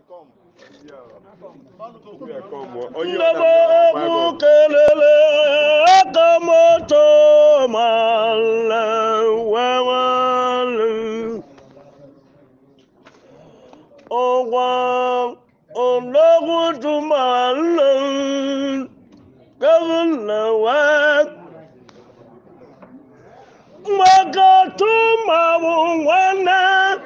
Ndaba egwu kelele akamoto mala wewalu ọgwa ọlọ́gùtù mala gavana wa makatu mabu wana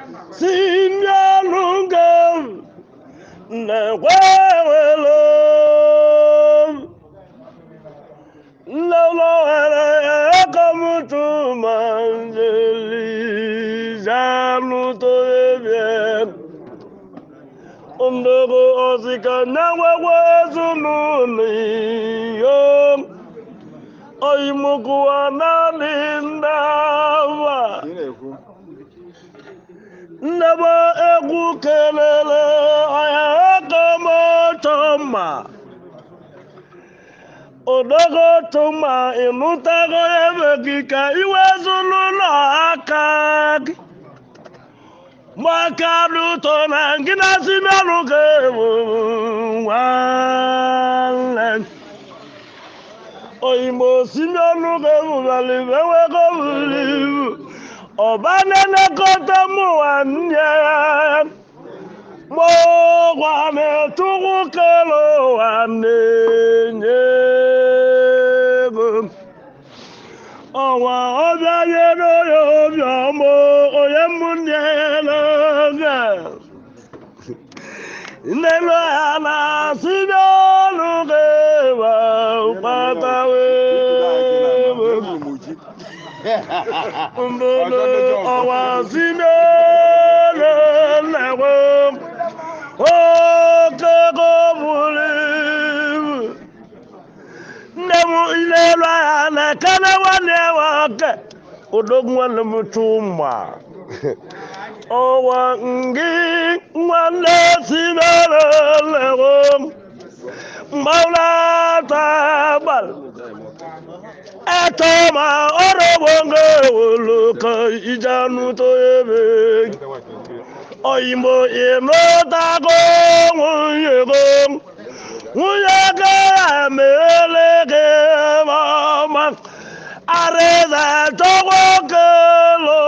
sinyalugav na wewelo lolo ara kamutu manjeli zanu to ebe ondogo osika na wewe zununi yom oyimuku analindawa ndaba egwu kelele ayakamotoma odogo tuma imutago ebekika iwezulu n'aka gị makadu tona ngina sinaluke nwanne oyimo sinaluke balibewe bulibu ọbanene kọta mụnwanne mọgwane tugu kelo nwanne nyego ọnwa ọbịa nyere ya obiọma onye mụnne n'oge nnelu ya na sinaluke ma kpatawe Mbolo awazinele lewe okego bulibu nemu ilelwa na kana wane wake odogwana mutuma owa ngi wane sinele lewe maula tabal etoma orobonge uluka ijanu to ebe oyimbo inotago nwunyege amelege mama areza togo kelo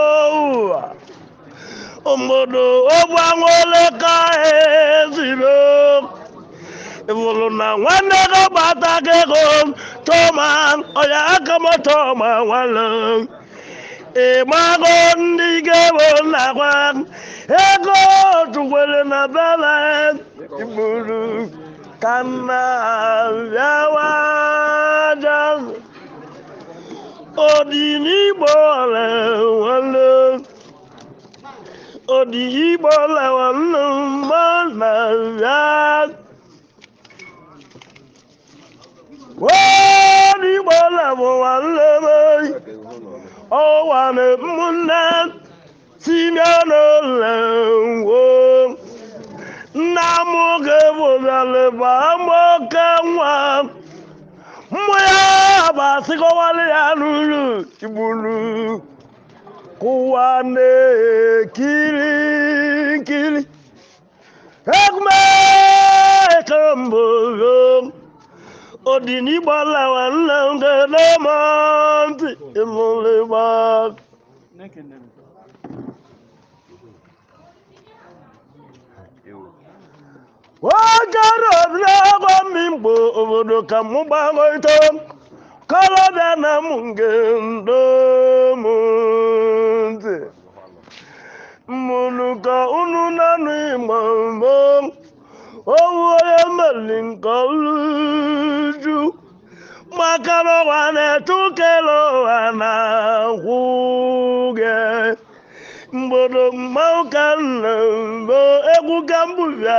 ombodo obwangole ka ezibo Evolo na nwanne go batake go toma oya akamo toma wala e mago ndige wona kwa ego tuwele na bala ibulu kana yawa jaz odini bole wala odi bole wala mana ya Wani bola wale o wane munna simiano lewo namuge wale ba mokanwa moya ba siko wale anulu ibulu kuwane kiri ekme kambo Odini bala wala ngene manti imole bak Wajaro blago mimbo obodo kamubango ito kala dana mungendo munti Muluka ununanu imambo Oh, I'm a Lincoln. Macaro wane tukelo ana huge. Mbodo maukan bo egu gambuya.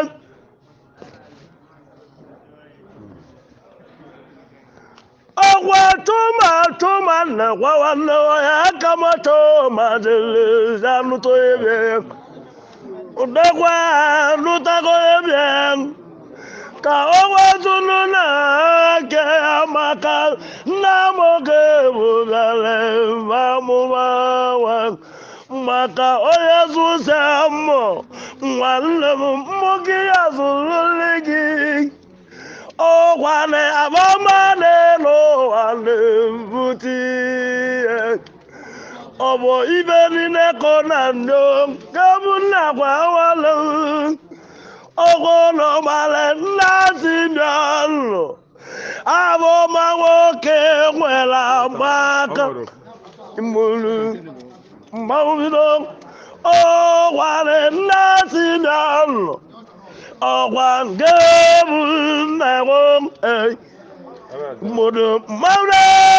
Ogwa toma na wawana ya kama toma dele zanu to ebe. Udagwa lutago ebiem ka owa tununa ke amaka namoge bugale mamuwa maka oya susamo nwanne m mmụọ gị ya zụrụli gị ọkwa na abama n'elu ụwa na-ebute ihe ọ bụ ibe niile ka ọ na ndo nke bụ nna gwa nwale ọgwụ na ọgbara nna si bịa nlụ abụma nwoke nwere agbaka mgburu mgbanwido ọgwara nna si bịa nlụ ọgwa nke bụ nna gwo mmadụ mmanụ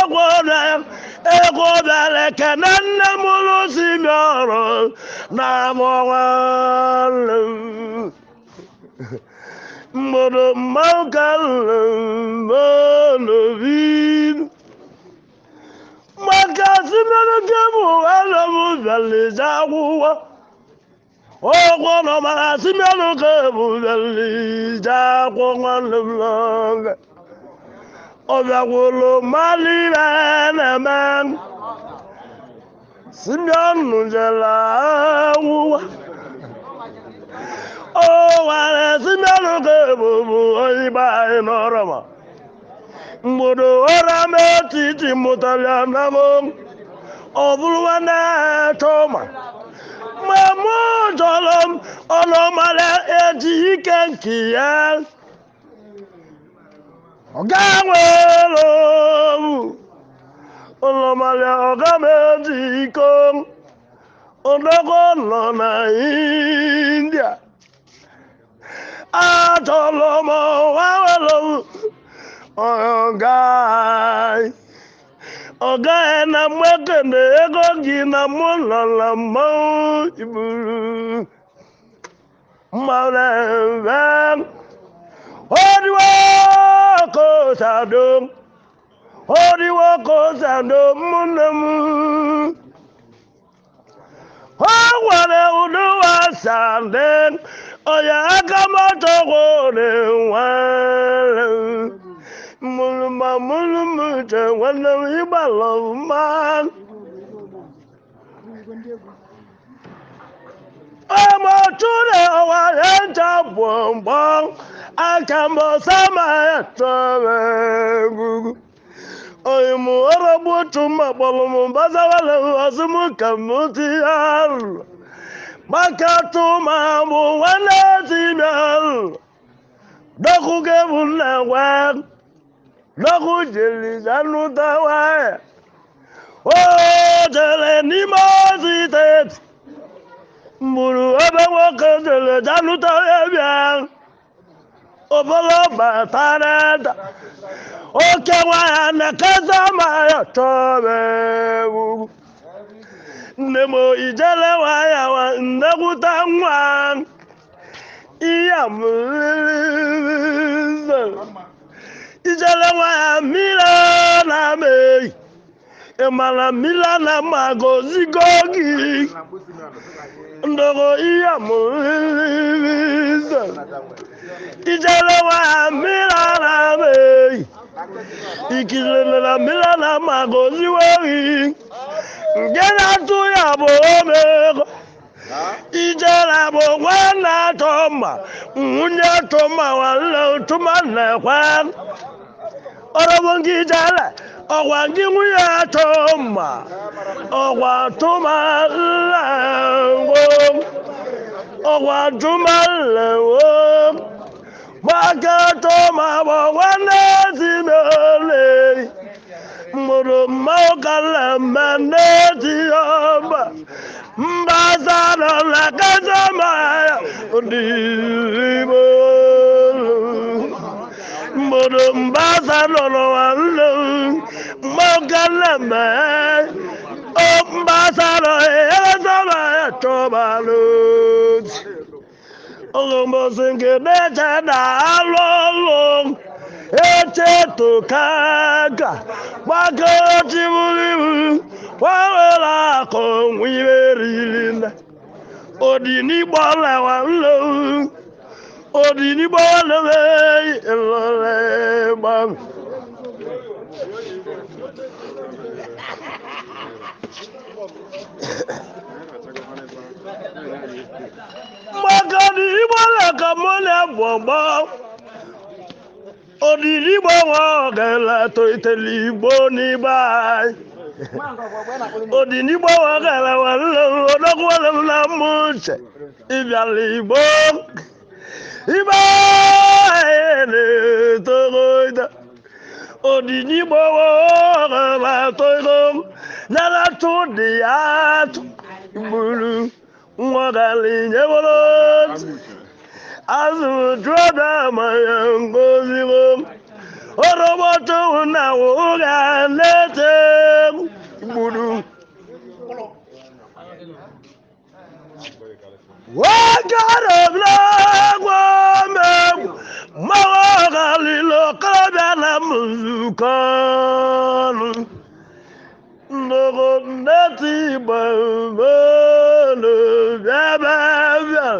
ego bịara ekene nne m ụlụ si bịara na amụnwale mmadụ mmanụ ka n'obi maka si bịara nke bụ nwanne m bịara ije akwụkwọ ọgwụ nọ maka si bịara ka bụ bịara ije akwụkwọ nwanne m n'oge ọ bịakwuru mmadụ ibe na-eme Simeon jere akwụkwọ o nwere Simeon ga-ebubu onye igbe anyị n'ọrọma mgbodo ọra m etiti mụtara na m ọ bụrụ nwanne tọma ma mụ jọrọ m ọnụmara eji ike nke ya ọga nwere ọnụmara ọga m eji iko ọdọgọ nọ na India achọrọ m ọwa nwere ọga na mgbekene ego gị na mụ nọ na mmanwụ iburu mmanụ ebe odiwo kosado mụnne m o nwere uduwa sande oya aka mọtọgwo na-enwere mụlụmụche nwanne m ịgbalọ mma ọmọtụrụ ọwa ya ncha bụ mgbọ aka mbọ sama ya tọrọ egwugwu oyimụ ọrọgbu otu mma kpọrọ m gbazawala ọzụmụ ka m tiyarụ maka tụma bụ nwanne tibiarụ dọkụ ga-ebu nna gwa dọkụ jeli zanụta waya o jere n'ime ozi steeti mgburu ebe nwoke jere zanụta ya bịa obolo batara oke nwaya na kaza ma ya chọbe nne m ijele nwaya wa nnekwuta nwa iya mụrụ ijele nwaya mmiri na meyi ịmara mmiri na magozigo gị ndogo iya mụrụ ijele nwaya mmiri na meyi ikilele na mmiri na magozigo gị nke na-atụ ya bụ omego ijele bụ nwanne atọmma nwunye tụma nwanne tụma na-ekwe ọrọbụ nke ijele ọgwa nke nwunye atọmma ọgwa tụma nlewo ọgwa tụma nlewo maka tụma bụ nwanne ezimele mụrụ mmanwụ kala mmemme dị ọma mbaza nọ na kaza maya dị igbo mụrụ mbaza nọ n'ụwa nle mmanwụ kala mmemme mbaza nọ kaza maya chọbalụ ụmụsị nke na-eche na alụ ọlụ echeto kaka gbaka chiburibu wawela akọ nwimerili na odinigbo lewa nlo odinigbo lewe ilole gbam Magadi Ibola Kamole Bomba Odili Bawa Gala to Italy Boni Bai Odini Bawa Gala Walla Muche Ivali Bon Ibai Togoida Odini Bawa Gala Toigom Nala to the art Bulu Mwagali Nevolot Azu Droda Mayango Oroboto na woga lete budu Wagara blagwa mawaga lilo kabana muzukanu Nogo neti bambano Baba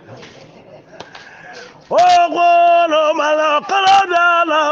Ogono malakala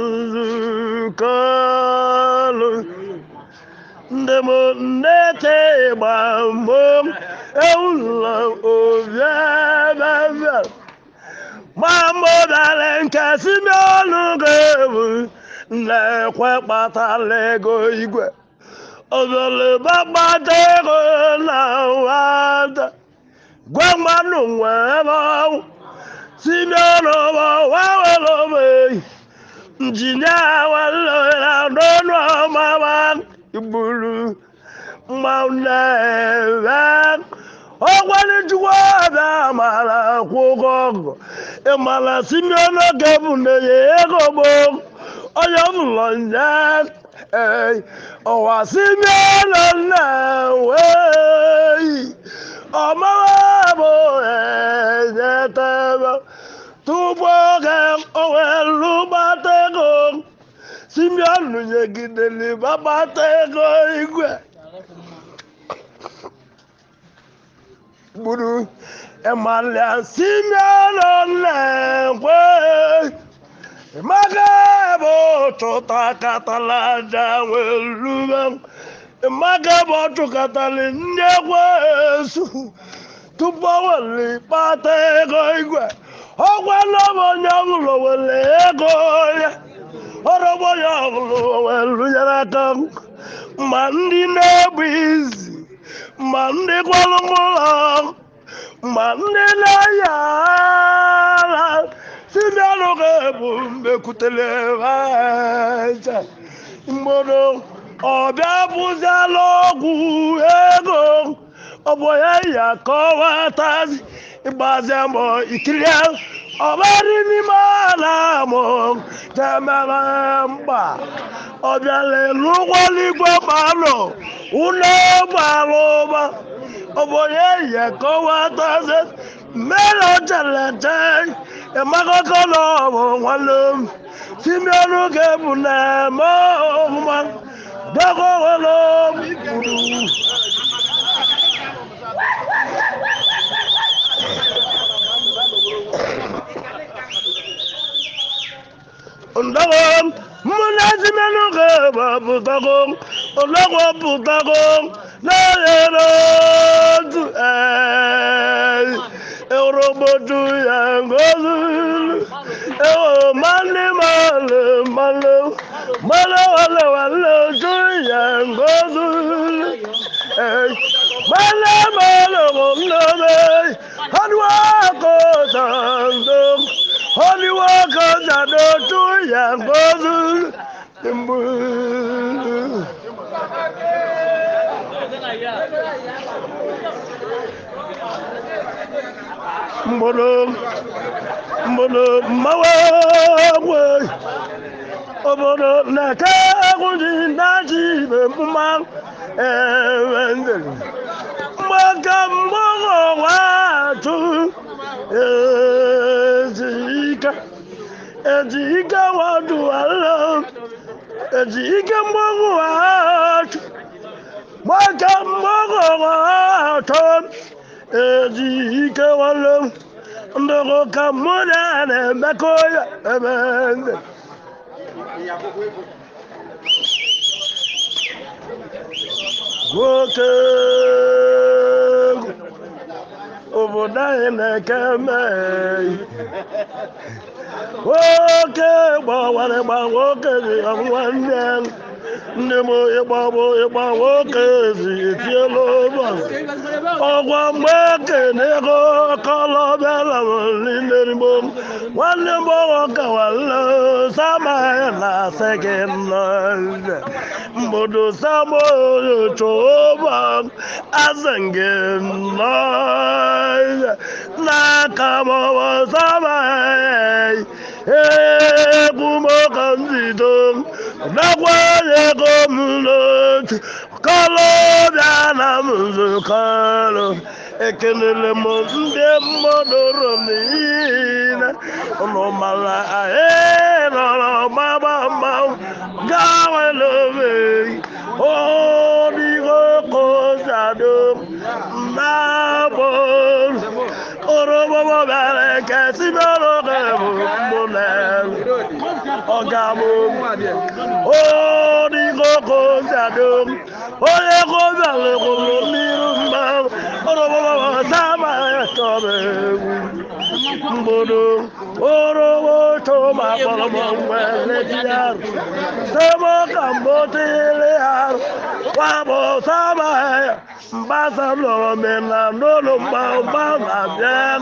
muzukalo Ndemo nete bambo Eula ovyabavya Mambo dalenka simyonu gebu Nekwe patalego igwe Ozole babadego na wada Gwamanu mweba Simyono wawalobe Njinya walola dono mawan Ibulu Mauneva Okwani juwada mala kugogo Emala simyono gebunde yegobo Oyamulonja Owa simyono na wey Omawabo ezeteba Tuboga owelu batego Simyanu nyegideli babatego igwe Buru emalia simyanu nekwe Magabo chotakatala jawelubem Magabo chokatali nyekwesu Tupawali patego igwe Ogwalobo nyagulo wele egoya Orobo nyagulo welu yarakam Mandi nebizi Mandi kwalungula Mandi layala Simyalo gebumbe kutelevaja Mbono Obya buzalogu ego Oboya yakowatazi Ibazemo ikilia Obari ni malamo Temeremba Obyale lugwali gwabalo Uno baloba Oboya yakowatazi Melo jalete Emakokolo walum Simyanu gebune mo Dago walum Ondagom, munazimenu geba butagom, ondagom butagom, na yerodu Eurobodu yangozu, mane male male, male wale wale du yangozu, male male wale, hanwa kozandom. Holy workers are not too young, Mono, Mawa, Obono, Naka, Nati, Mumang, and Magambo, Ejika wadu ala Ejika mbogo watu Mwaka mbogo watu Ejika wala Ndogo kamuda Nemekoya Emende Woke obodo anyị na-ekeme nwoke gbawara nwoke dị nwanne ndị m ịgba nwoke ezi etiela ụlọ ọgwa mgbe ekene ego kọlọbịala n'igbo nwanne m ọkawala samaya na sekendị mbodo samoyochoba azange n'aka mọwa samaya egwumokanzido nakwanye gọọmenti kọlọbịa na mzukọlụ ekelele m ndị mmadụ niile ụnụ mara anyị nọrọ gbaba mmanwụ gawelebe odigo kozado nabọ orobobo bịara kesi bịara ọgabo odigo kozado onye kozalo kwuru n'iru mmanwụ orobobo sama ya chọrọ egwu mbodo orobo chọma kpọrọ mgbe letiarụ sebo ka mbotele arụ wabụ sama ya mbasa lọrọ mena n'ụlọ mgba na-abịa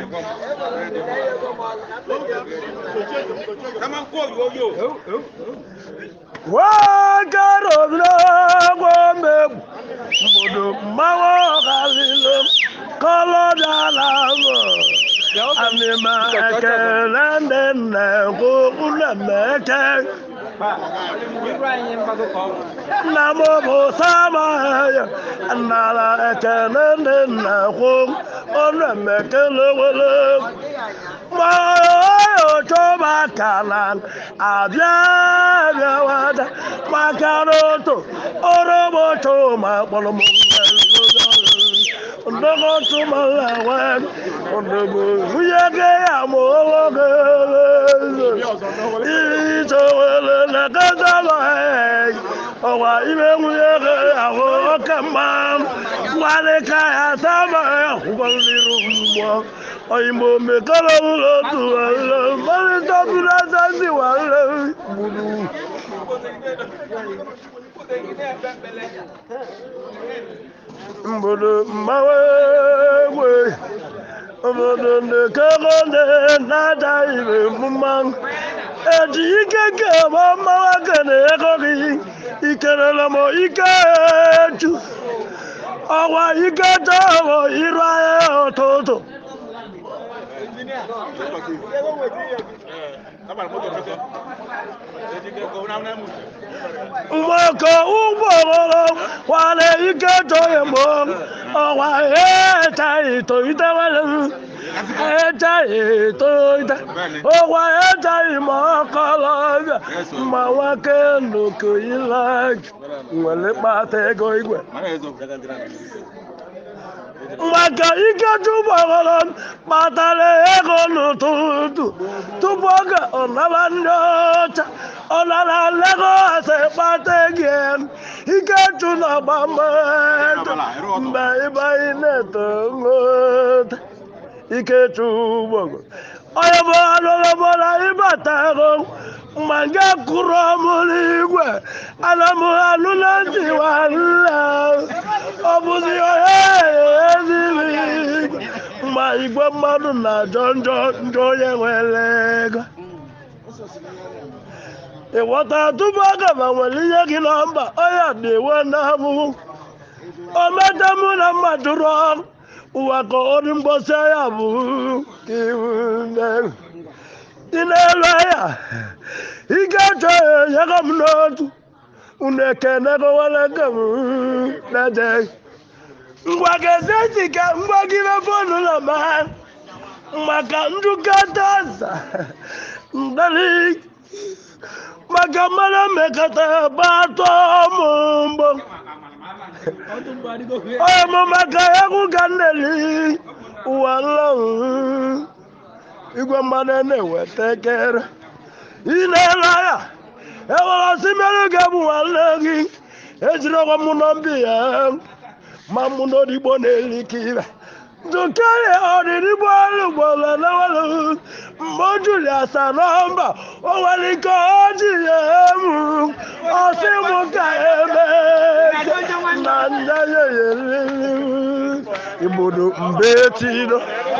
nwagarobirogwo mmegbu mbodo mmanwụ ọgalilo kọlọdala bụ anịma ekele ndị nna ụlọmeke nna m bụ sama ya nara ekele ndị nna ụlọmekele wele mayochoba kala abịa bịawada maka n'otu orobo choma kpọrọ m ndogo tumalawe ndogo yege ya moge ito wele na kazalo owa ime yege ya okamba wale kaya sama kwaliru mwa oyimo mekala lo tu wale mali tabula zanzi wale bulu mbodo mmawe obodo ndị kegonde na-ada ibe mmanwụ eji ike kebe mmanwụ kene ego gị ikerela m ike eju ọgwa ike tọbọ iru ahịa ụtụtụ mgbakọ ụgbọghọrọ kwale ike tọghị mgbe ọgwa echaghị toite echaghị toite ọgwa echaghị ma ọkọlọbịa ma nwoke nnukwu ilaji nwere kpata ego igwe maka ike ụgbọghọrọ kpatara ego n'ụtụtụ tupu oge ọnara ndị ọcha ọ nara Lagos kpata ego ikechu na-agba mmadụ mgbe ịbanye na-eto nghọta ikechu ụgbọgọ onye bụ alụlọbọla ịbata ego ma nga kụrụ ọmụrụ igwe ana m anụ na ntị nwanne ọ bụzi onye eziri ma igwe mmadụ na-ajọ njọ onye nwere ego ịghọta tupu aga ma nwere ihe gị na mba onye na-ewe na-abụghị ometa mụ na mmadụ rụọ ụwa ka ọdị mgbọsị ya bụ iwu dị n'elu ya ike chọọ enyego m n'otu unu ekenego were ke m na-eje ngwa ga-ezi eji ka ngwa gị fonu na ma maka ndụkọta aza ndali maka mara mmekọta batọ mụmgbọ onye mụ maka egwu ka nneli ụwa nlọrụ igwe mmanụ na-eweta kere ị na-ele ya ewere osi mere ga-ebu nwanne gị ejiri ọgwa mụ na mbi ya ma mụ n'odigbo na-eli ka ibe tukere ọdịdị bọọlụ gbọrọ n'ọlụ mbọjuli asanọmba onwere oji ya emu ọsị mụ ka eme na ndị yeyeriri igbodo mbe tino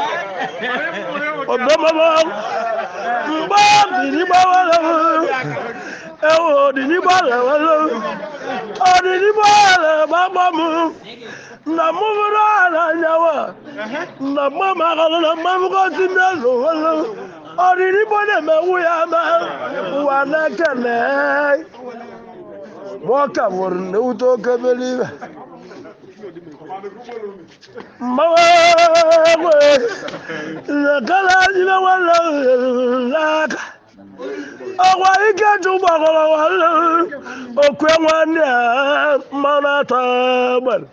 ọdọmọmọ mgbe ọdịdị gbọrọ ewu ọdịdị gbọrọ ọdịdị gbọrọ gbagbamu na mụbụrụ ala nyawa na mmamakala na mmamụkọsi mmezu welu ọdịdị gbọ na-emewu ya ma ụwa na-ekele mọka nwụrụ na-ewute oke belive mmanwe lekala jibe wele n'aka ọgwa ike jụgbagọrọ wele okwe nwanne ya mmanụ atọ gbere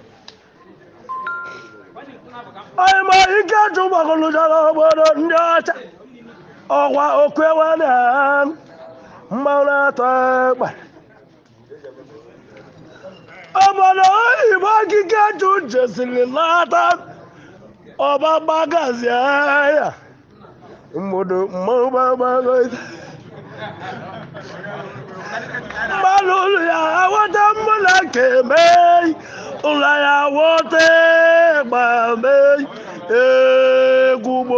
anyị ma ike jụgbagọrọ jara obodo ndị ọcha ọgwa okwe nwanne ya mmanụ atọ gbere obodo oyibo akike jụ jesiri n'ata ọba gbagazi ya mmodo mmagbago mmanụ ụlọ ya awọta mmụla keme ụlọ ya wọta gbame egwugbo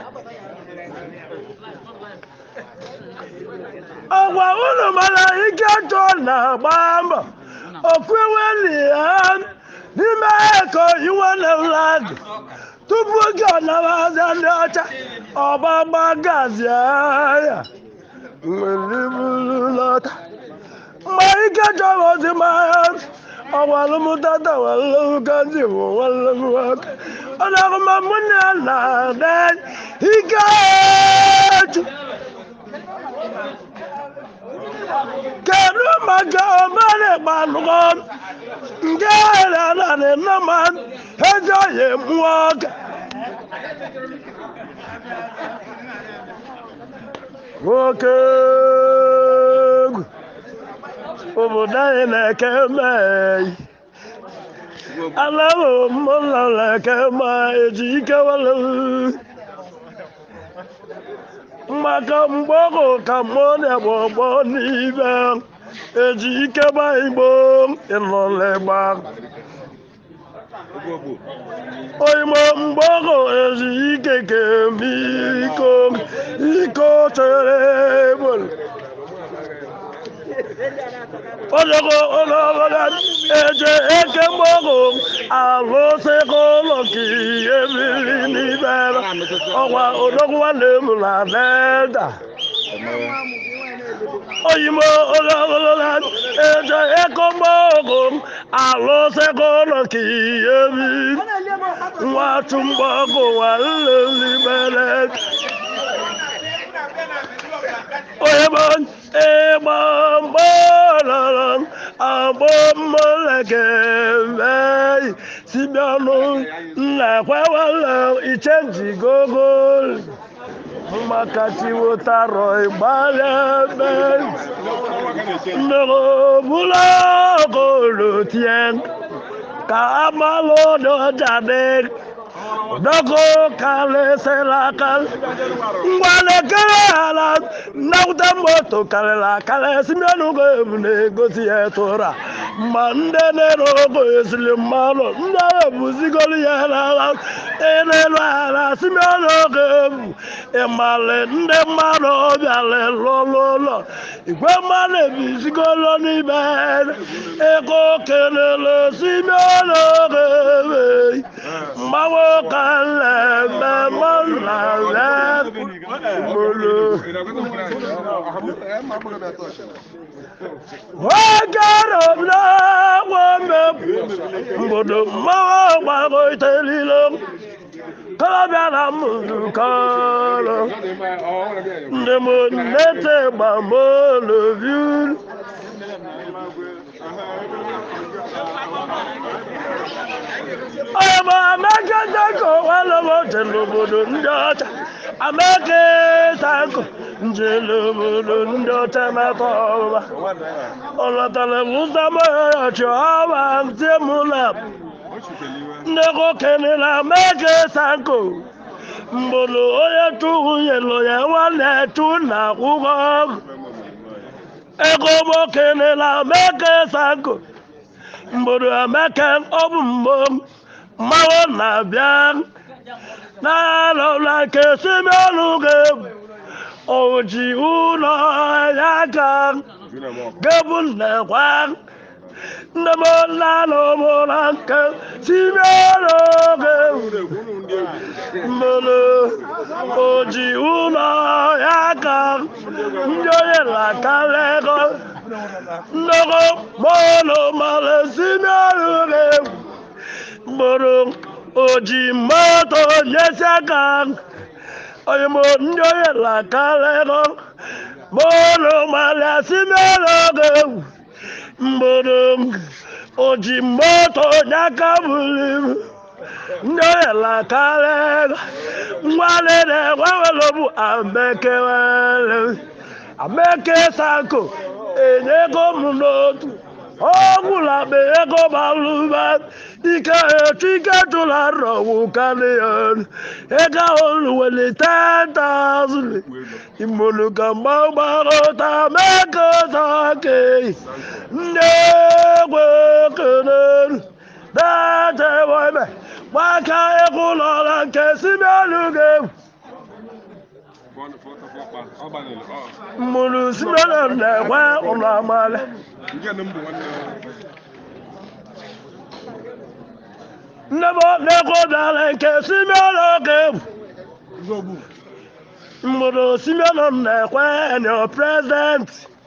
ọgwa ụlọ mara ike chọ na agba mbọ okweweli ya n'ime eko iwe na-ụlọadị tupu oge ọ nabaza ndị ọcha ọgbagba gazi ya nwere ibulu lọta mgbe ike chọrọ ozi mara ọgwalụmụtata walụkazi bụ nwanlụmụaka ọ na-agụma mụnne ya na-adị ike echu kedu maka omere gbanụọ nke ahịrịa na nnama ego ya emụọ ọka nwoke egwu obodo anyị na-eke meyi alahụ mụlọ na-eke ma eji ike wele maka mgbọgụ ka mmụọ na-egbo ọgbọ n'ibe eji ike gba igbo ịnọlegba oyimo mgbọgụ eji ike kemi iko chere egbolu ojogo onogoga eje eke mgbọgụ alụsịka ụlọ ka ihe biri n'ibe ọgwa odogwu nwanne m na delta oyimo onogoga eje eke mgbọgụ alụsịka ụlọ ka ihe biri nwatụ mgbọgụ nwanne libere oyimo ịgba mgbọrọrọ agbọmmọleke meyi sibiọnụ nnakwewele ichenji gogo maka tiwotaro ịgbalebe nnọbụla ogolotie ka amalụ dọjade dọkụ kalịsịrị aka ngwanekere ala nnawụta moto karịrị akarị simiọnụ ga-ebu na-egosi ya tụra ma ndị na-ere ogo esiri mmanụ ndị agha ebuzigoro ya n'ala ịnelu ala simiọnụ ga-ebu ịmalị ndị mmadụ bịara lụrụ ụlọ igwe mmadụ ebuzigoro n'ime ego kelele simiọnụ ga-ebe mgbanwe ka mbodo mmanwụ gbago itelilo kalabịa na mụzukọrọ ndị m nete gbamolobi ọba amaka tako walobo jelobodo ndị ọcha amaka tako njelobodo ndị ọcha maka ọba ọlọtara ụzọma ọchị ọba ntị mụla nego kenela meke sanko mbolo oya tu yelo ya wane tu na kugo ego mo kenela meke sanko mbolo ameke obumbo mawo na bia na lo la ke simoluge oji uno ya ka gebun na kwa Namo lalo molanka simologe molo oji una yaka njoye la kalego nogo molo male simologe molo oji moto yesaka oyemo njoye la kalego molo male simologe Mbodong oji moto nyakabuli nyoela kale ngwale de wawalobu ameke sanko enyego munotu ogula be ego baluba ika tula rowu kalion ega olwele 10,000 imoluka mbagota meke sake negwe kenen date boyme waka ekulola kesimeluge mulu simela negwe unamale Nebo neko dale kesimeluge mulu simela negwe and your president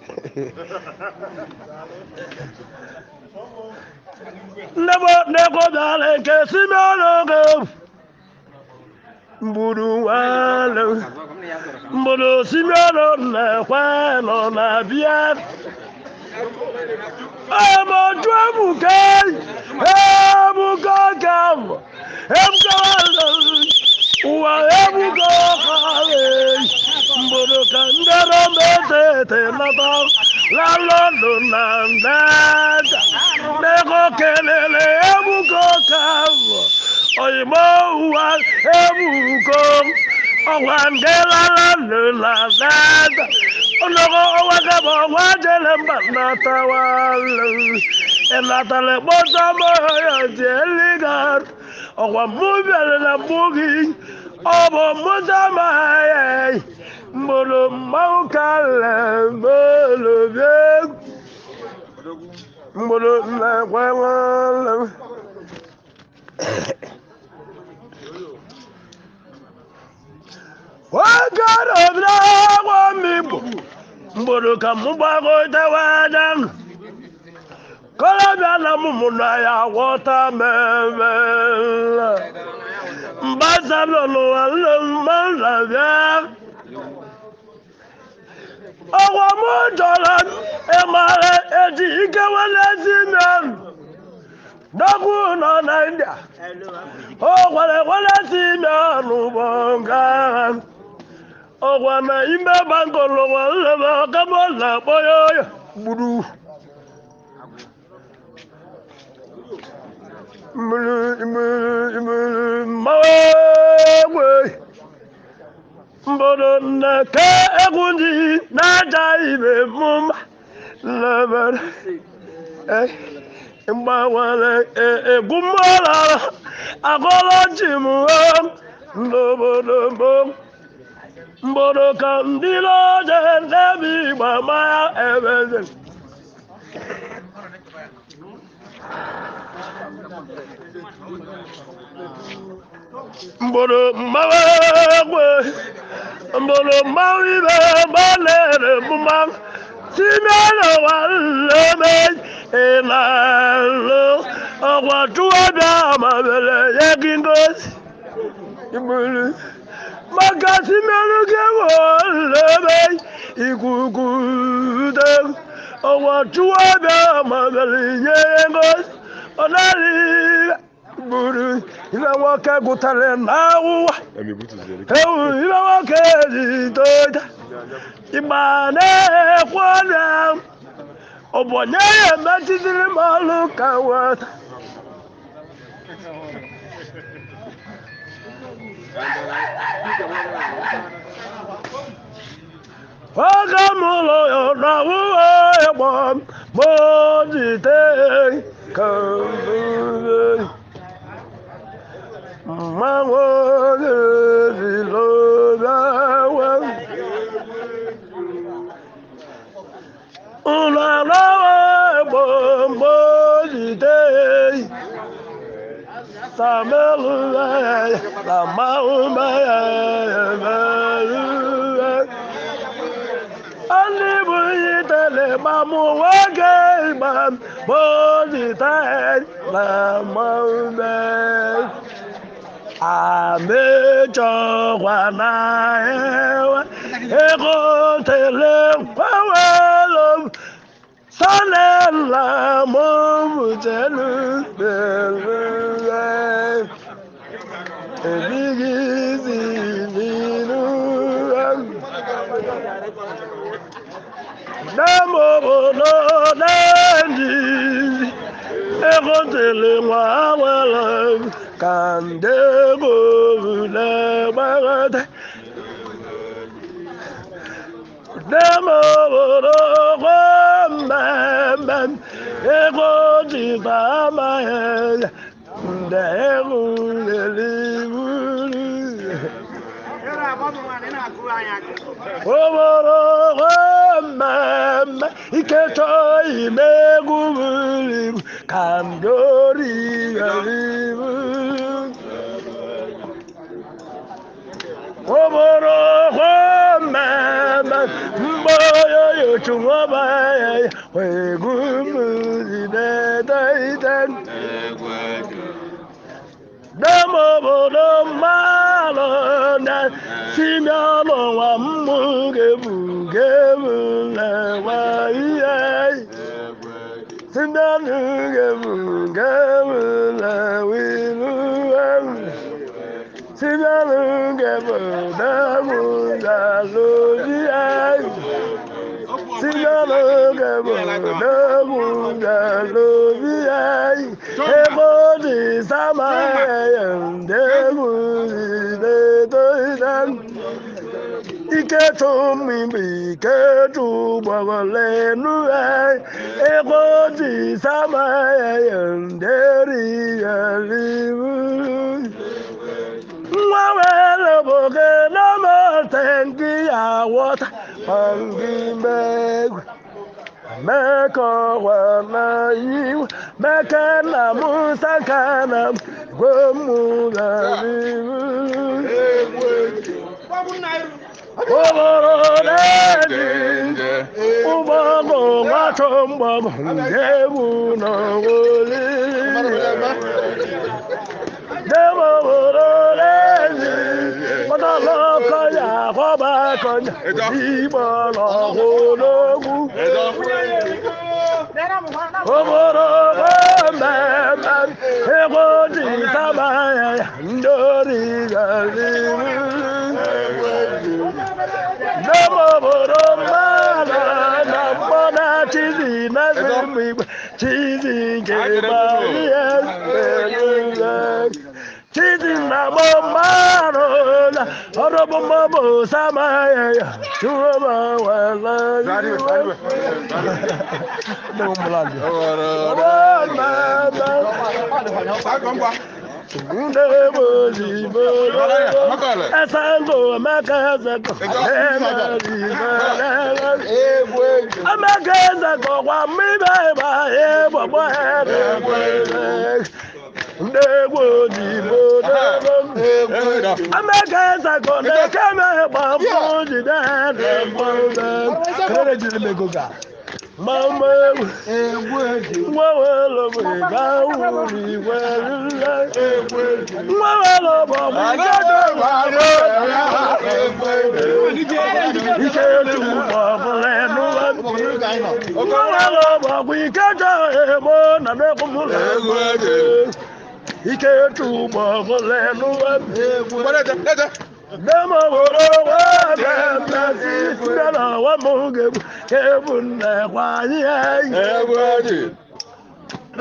Nebo dale kesimeluge Mburu wale Mburu simelo negwe no na bia Amo dwamukai Emukakam Emkawale Uwa emukakale Mburu kandero metete nata La londo nandata Neko kelele emukakam Oyimo uwa emuko Owangela la nata Onogo owagabo wajele mbanata wale Enatale bota moyo jeligar Owa mubele na bugi Obo muta maye Mbolo maukale mbolo bieg Mbolo na kwa wale Wakara bla wa mibo Mbolo kamubago tawadan Kola bala mumuna ya wata meme Mbasa lolo walo malabia Owa mojolan emare eti ikewale sinan Dagu no naindia wale sinan ubongan Owa na imbe bangolo wale kamola boyo Buru Mawe Mbodo na ke egundi na jaibe mumba Leber Mbawale egumala Agolo jimu Ndobodo Mbodo kandilo jendebi Bamaya ebeze Mbodo mawe Mbodo mawibe banere bumang Simelo waleme Enalo Akwatuwa biama bele yekingos Imulu Maka simelo gewaleme Ikukude Akwatuwa biama bele yekingos Onali Buru ila wake gutale nawa ila wake zitoita Ibane kwana Obonye metizili malu kawata Wagamulo yodawu ebom bojite kambe mawo zilobawa ulalawa ebom bojite samelu la mauma Alibuyitele mamu wage mam bozita la maume amecho wana ewa ego tele wawelo sanela mamu telu belu ebigizi ninu Namo no nandi ekotele mwawala kandego le bagate Namo no kwamam ekoti bama ndego le Mama, iketo imegumuli kandori galibu. Mama, mboyo yochumaba wegumuli dedaitan. Namo no malo na simyalo wa muge muge mule wa iye simyanuge muge mule wilu simyanuge muge mule loji ay simyanuge muge mule loji ay ebodi sama Iketu mimi iketu bwalenu ekoti sama yanderi alibu mwawele boke nama tengi ya wata pangimegu Meko wana yiwa meka na musa kana gwemula libu Oborode ubogo matombo ngebu na woli Demo borode Madalo kaya koba konya Ibo la hologu Oborode mema Egodi samaya Ndori galibu Namo mana namona chizi nazimi chizi geba yes chizi namo mana orobo mamo samaya chuba wala namo mulanje Ndebo zibolo Esango makazako Amakazako kwa mibeba Ebo kwa Ndebo zibolo Amakazako nekeme kwa mfuji Kere jili megoga Mama, wawelo wawuri wala, wawelo Dama woro wa bamba si dala wa muge ebunna kwani ai ebudi